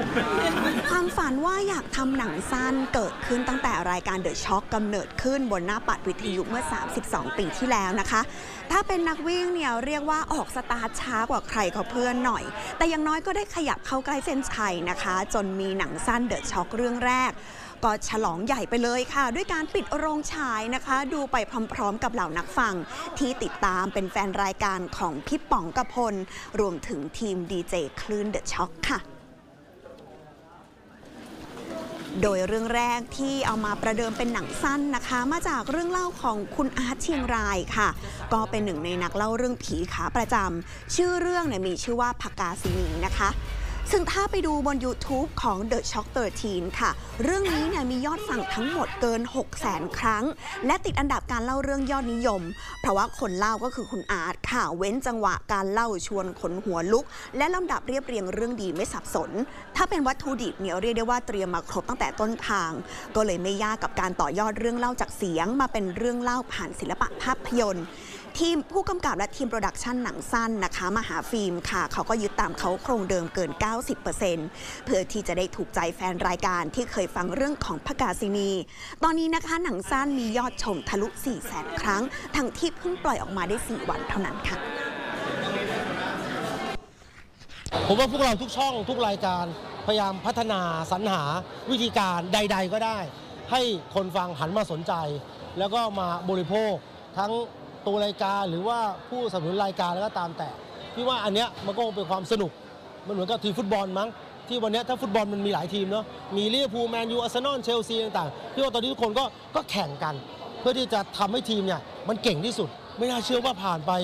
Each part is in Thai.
ความฝันว่าอยากทำหนังสั้นเกิดขึ้นตั้งแต่รายการ The Shock กำเนิดขึ้นบนหน้าปัดวิทยุเมื่อ 32 ปีที่แล้วนะคะ ถ้าเป็นนักวิ่งเนี่ยเรียกว่าออกสตาร์ทช้ากว่าใครเขาเพื่อนหน่อย แต่อย่างน้อยก็ได้ขยับเข้าใกล้เส้นชัยนะคะ จนมีหนังสั้น The Shock เรื่องแรก ก็ฉลองใหญ่ไปเลยค่ะด้วยการปิดโรงฉายนะคะ ดูไปพร้อมๆกับเหล่านักฟังที่ติดตามเป็นแฟนรายการของพี่ป๋องกพลรวมถึงทีมดีเจคลื่น The Shock ค่ะโดยเรื่องแรกที่เอามาประเดิมเป็นหนังสั้นนะคะมาจากเรื่องเล่าของคุณอาร์ตเชียงรายค่ะก็เป็นหนึ่งในนักเล่าเรื่องผีขาประจำชื่อเรื่องเนี่ยมีชื่อว่าพกาศินีนะคะซึ่งถ้าไปดูบน YouTube ของ The Shock 13 ค่ะเรื่องนี้เนี่ยมียอดฟังทั้งหมดเกิน 600,000 ครั้งและติดอันดับการเล่าเรื่องยอดนิยมเพราะว่าคนเล่าก็คือคุณอาร์ตค่ะเว้นจังหวะการเล่าชวนขนหัวลุกและลำดับเรียบเรียงเรื่องดีไม่สับสนถ้าเป็นวัตถุดิบเนี่ยเรียกได้ว่าเตรียมมาครบตั้งแต่ต้นทางก็เลยไม่ยากกับการต่อยอดเรื่องเล่าจากเสียงมาเป็นเรื่องเล่าผ่านศิลปะภาพยนตร์ทีมผู้กำกับและทีมโปรดักชันหนังสั้นนะคะมหาฟิล์มค่ะเขาก็ยึดตามเขาโครงเดิมเกิน 90% เพื่อที่จะได้ถูกใจแฟนรายการที่เคยฟังเรื่องของพกาศินีตอนนี้นะคะหนังสั้นมียอดชมทะลุ 400,000 ครั้งทั้งที่เพิ่งปล่อยออกมาได้ 4 วันเท่านั้นค่ะผมว่าพวกเราทุกช่องทุกรายการพยายามพัฒนาสรรหาวิธีการใดๆก็ได้ให้คนฟังหันมาสนใจแล้วก็มาบริโภคทั้งตัวรายการหรือว่าผู้สนับสนุนรายการแล้วก็ตามแต่พี่ว่าอันเนี้ยมันก็เป็นความสนุกมันเหมือนกับทีมฟุตบอลมั้งที่วันนี้ถ้าฟุตบอลมันมีหลายทีมเนาะมีลิเวอร์พูลแมนยูอาร์เซนอลเชลซีต่างๆพี่ว่าตอนนี้ทุกคนก็แข่งกันเพื่อที่จะทำให้ทีมเนี่ยมันเก่งที่สุดไม่น่าเชื่อว่าผ่านไป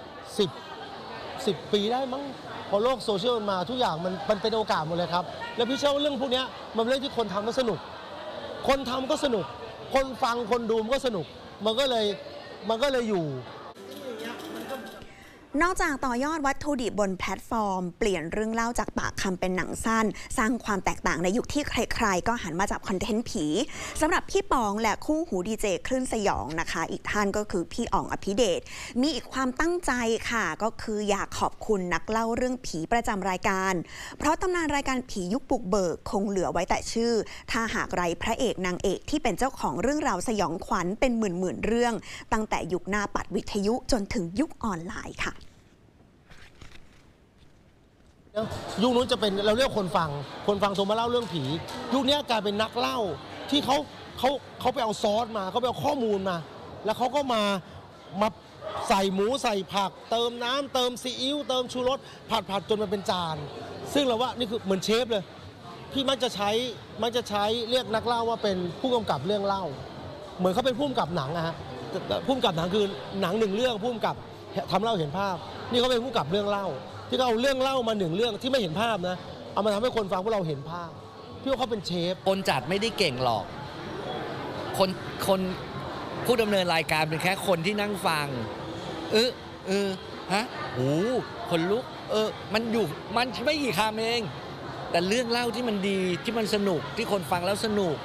10 ปีได้มั้งพอโลกโซเชียลมันมาทุกอย่างมันเป็นโอกาสหมดเลยครับแล้วพี่เชื่อว่าเรื่องพวกนี้มันเป็นเรื่องที่คนทำแล้วสนุกคนทำก็สนุกคนฟังคนดูมันก็สนุกมันก็เลยอยู่นอกจากต่อยอดวัตถุดิบบนแพลตฟอร์มเปลี่ยนเรื่องเล่าจากปากคำเป็นหนังสั้นสร้างความแตกต่างในยุคที่ใครๆก็หันมาจับคอนเทนต์ผีสำหรับพี่ป๋องและคู่หูดีเจคลื่นสยองนะคะอีกท่านก็คือพี่อ๋องอภิเดชมีอีกความตั้งใจค่ะก็คืออยากขอบคุณนักเล่าเรื่องผีประจำรายการเพราะตำนานรายการผียุคบุกเบิกคงเหลือไว้แต่ชื่อถ้าหากไร้พระเอกนางเอกที่เป็นเจ้าของเรื่องราวสยองขวัญเป็นหมื่นๆเรื่องตั้งแต่ยุคหน้าปัดวิทยุจนถึงยุคออนไลน์ค่ะยุคนู้นจะเป็นเราเรียกคนฟังโทรมาเล่าเรื่องผียุคนี้กลายเป็นนักเล่าที่เขาไปเอาซอสมาเขาไปเอาข้อมูลมาแล้วเขาก็มาใส่หมูใส่ผักเติมน้ำเติมซีอิ๊วเติมชูรสผัดจนมันเป็นจานซึ่งเราว่านี่คือเหมือนเชฟเลยพี่มักจะใช้เรียกนักเล่าว่าเป็นผู้กำกับเรื่องเล่าเหมือนเขาเป็นผู้กำกับหนังอะฮะผู้กำกับหนังคือหนังหนึ่งเรื่องผู้กำกับทำเล่าเห็นภาพนี่เขาเป็นผู้กำกับเรื่องเล่าที่เขาเอาเรื่องเล่ามาหนึ่งเรื่องที่ไม่เห็นภาพนะเอามาทำให้คนฟังพวกเราเห็นภาพพี่ว่าเขาเป็นเชฟคนจัดไม่ได้เก่งหรอกคนผู้ดำเนินรายการเป็นแค่คนที่นั่งฟังฮะโอ้คนลุกมันไม่กี่คำเองแต่เรื่องเล่าที่มันดีที่มันสนุกที่คนฟังแล้วสนุก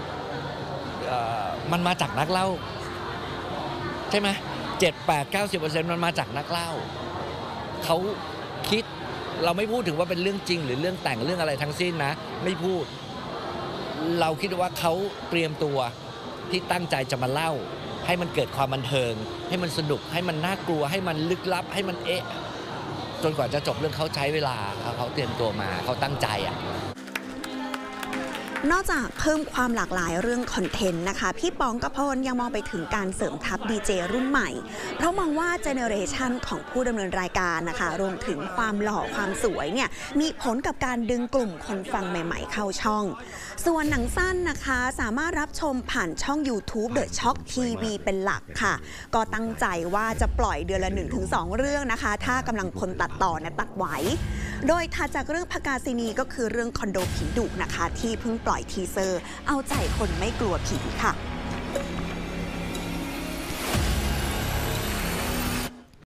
มันมาจากนักเล่าใช่ไหม7-8-90%มันมาจากนักเล่าเขาคิดเราไม่พูดถึงว่าเป็นเรื่องจริงหรือเรื่องแต่งเรื่องอะไรทั้งสิ้นนะไม่พูดเราคิดว่าเขาเตรียมตัวที่ตั้งใจจะมาเล่าให้มันเกิดความบันเทิงให้มันสนุกให้มันน่ากลัวให้มันลึกลับให้มันจนกว่าจะจบเรื่องเขาใช้เวลาเขาเตรียมตัวมาเขาตั้งใจนอกจากเพิ่มความหลากหลายเรื่องคอนเทนต์นะคะพี่ป๋องกพลยังมองไปถึงการเสริมทัพดีเจรุ่นใหม่เพราะมองว่าเจเนอเรชันของผู้ดำเนินรายการนะคะรวมถึงความหล่อความสวยเนี่ยมีผลกับการดึงกลุ่มคนฟังใหม่ๆเข้าช่องส่วนหนังสั้นนะคะสามารถรับชมผ่านช่อง YouTube The Shock TV เป็นหลักค่ะก็ตั้งใจว่าจะปล่อยเดือนละ 1-2 เรื่องนะคะถ้ากำลังพลตัดต่อตัดไหวโดยถัดจากเรื่องพกาศินีก็คือเรื่องคอนโดผีดุนะคะที่เพิ่งปล่อยทีเซอร์เอาใจคนไม่กลัวผีค่ะ